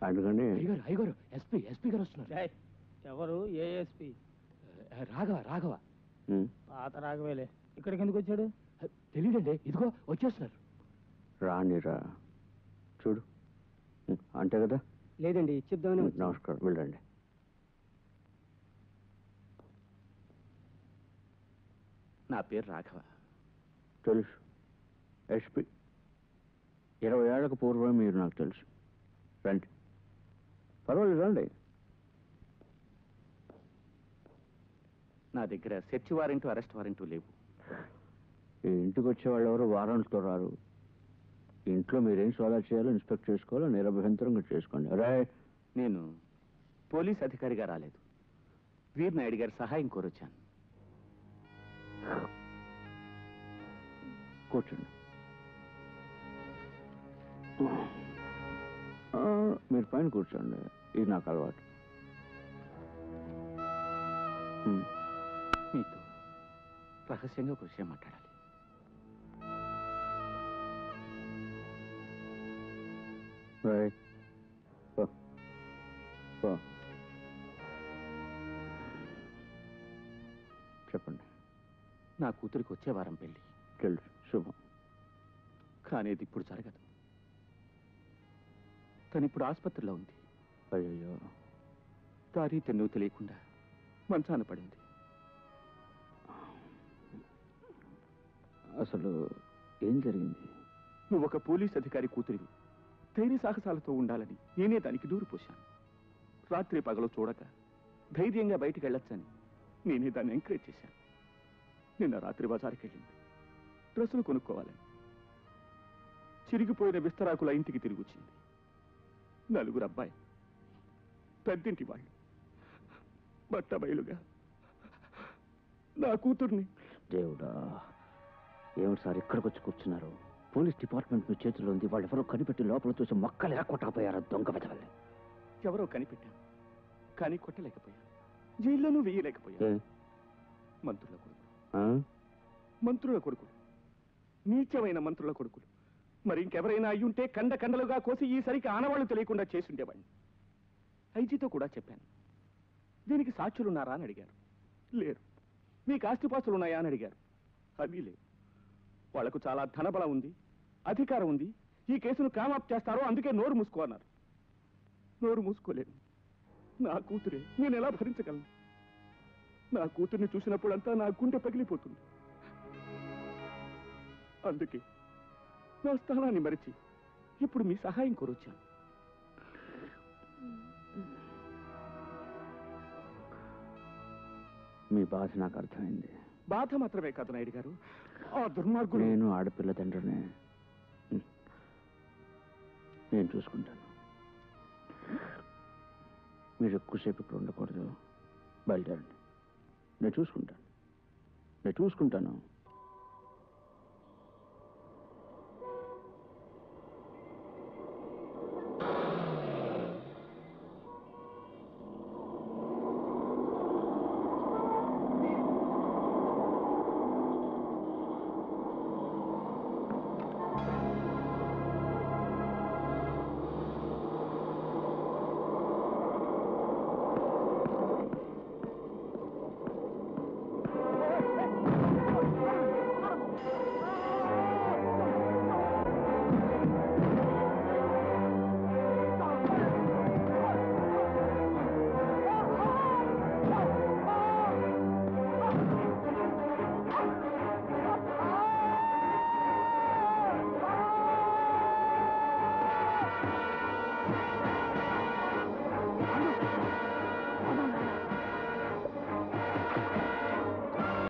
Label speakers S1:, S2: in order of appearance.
S1: అందుకని
S2: అయ్యగారు ఎస్పీ గారు వస్తున్నారు.
S3: ఎవరు? ఏఎస్పి
S2: రాఘవ.
S3: పాత రాఘవేలే. ఇక్కడికి ఎందుకు వచ్చాడు?
S2: తెలీదండి. ఇదిగో వచ్చేస్తున్నారు.
S1: రానిరా చూడు అంతే కదా.
S3: లేదండి చెప్దామని.
S1: నమస్కారం, వెళ్ళండి.
S2: నా పేరు రాఘవ.
S1: తెలుసు, ఎస్పీ. 20 ఏళ్లకు పూర్వం మీరు నాకు తెలుసు. రండి, పర్వాలేదు రండి.
S2: నా దగ్గర సెర్చ్ వారెంట్, అరెస్ట్ వారెంట్ లేవు.
S1: ఈ ఇంటికి వచ్చేవాళ్ళు ఎవరు వారెంట్తో రారు. ఇంట్లో మీరేం సోదా చేయాలో ఇన్స్పెక్ట్ చేసుకోవాలో నిరభ్యంతరంగా చేసుకోండి. అరే,
S2: నేను పోలీస్ అధికారిగా రాలేదు. వీరనాయుడు గారి సహాయం కోరొచ్చాను.
S1: కూర్చోండి. మీరు పైన కూర్చోండి, ఇది నాకు అలవాటు.
S2: మీతో రహస్యంగా ఒక విషయం మాట్లాడాలి.
S1: చెప్పండి.
S2: నా కూతురికి వచ్చే వారం పెళ్లి.
S1: తెలుసు, శుభం.
S2: కానీ ఇది ఇప్పుడు జరగదు. తను ఇప్పుడు ఆసుపత్రిలో ఉంది.
S1: అయ్యో,
S2: దారి తెన్ను తెలియకుండా మంచాన పడింది.
S1: అసలు ఏం జరిగింది?
S2: నువ్వు ఒక పోలీస్ అధికారి కూతురివి. ధైర్య సాహసాలతో ఉండాలని నేనే దానికి దూరు పోశాను. రాత్రి పగలు చూడక ధైర్యంగా బయటికి వెళ్ళొచ్చని నేనే దాన్ని ఎంకరేజ్ చేశాను. నిన్న రాత్రి బజారుకి వెళ్ళింది డ్రెస్సులు కొనుక్కోవాలని. చిరిగిపోయిన విస్తరాకుల ఇంటికి తిరిగి వచ్చింది. 4 అబ్బాయి, పెద్దింటి వాళ్ళు బట్ట బయలుగా నా కూతుర్ని.
S1: దేవుడా, ఏమిటి సార్ ఇక్కడికి వచ్చి కూర్చున్నారు? పోలీస్ డిపార్ట్మెంట్ మీ చేతిలో ఉంది. వాళ్ళు ఎవరో కనిపెట్టి లోపల చూసి మొక్కలు ఎలా కొట్టకపోయారు? దొంగ వెతవల్లే.
S2: ఎవరో కనిపెట్టాను, కానీ కొట్టలేకపోయాను. జైల్లోనూ వేయలేకపోయాను. మంత్రుల కొడుకులు, మంత్రుల కొడుకులు, నీచమైన మంత్రుల కొడుకులు. మరి ఇంకెవరైనా అయ్యుంటే కండలుగా కోసి ఈసరికి ఆనవాళ్లు తెలియకుండా చేసుండేవాడిని. ఐజీతో కూడా చెప్పాను. దీనికి సాక్షులున్నారా అని అడిగారు. లేరు. మీకు ఆస్తిపాస్తులున్నాయా అని అడిగారు. అవి లేవు. వాళ్లకు చాలా ధనబలం ఉంది, అధికారం ఉంది. ఈ కేసును కామాప్ చేస్తారో అందుకే నోరు మూసుకో అన్నారు. నోరు మూసుకోలేను. నా కూతురే, నేను ఎలా భరించగలను? నా కూతుర్ని చూసినప్పుడంతా నా గుండె పగిలిపోతుంది. అందుకే నా స్థానాన్ని మరిచి ఇప్పుడు మీ సహాయం కోరొచ్చాను.
S1: మీ బాధ నాకు అర్థమైంది.
S2: బాధ మాత్రమే కాదు నాయుడు గారు, ఆ దుర్మార్గుడు.
S1: నేను ఆడపిల్ల తండ్రిని, నేను చూసుకుంటాను. మీరు ఎక్కువసేపు ఇక్కడ ఉండకూడదు. బయలుదేరండి. నేను చూసుకుంటాను.